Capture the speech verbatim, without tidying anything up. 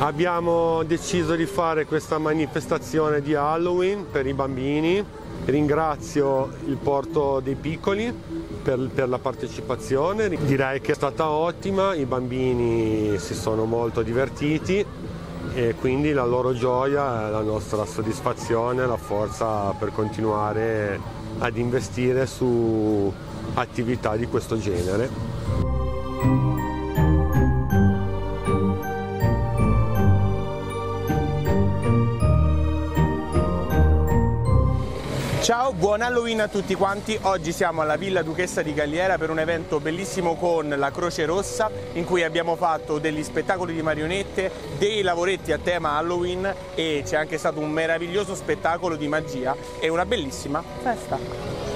Abbiamo deciso di fare questa manifestazione di Halloween per i bambini. Ringrazio il Porto dei Piccoli per, per la partecipazione, direi che è stata ottima, i bambini si sono molto divertiti e quindi la loro gioia è la nostra soddisfazione, la forza per continuare ad investire su attività di questo genere. Ciao, buon Halloween a tutti quanti. Oggi siamo alla Villa Duchessa di Galliera per un evento bellissimo con la Croce Rossa, in cui abbiamo fatto degli spettacoli di marionette, dei lavoretti a tema Halloween e c'è anche stato un meraviglioso spettacolo di magia e una bellissima festa.